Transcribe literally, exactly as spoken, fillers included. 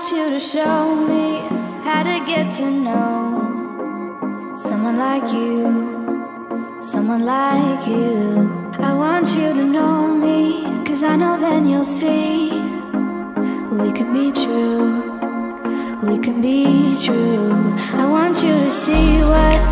want you to show me how to get to know someone like you, someone like you. I want you to know me, cause I know then you'll see we can be true, we can be true. I want you to see what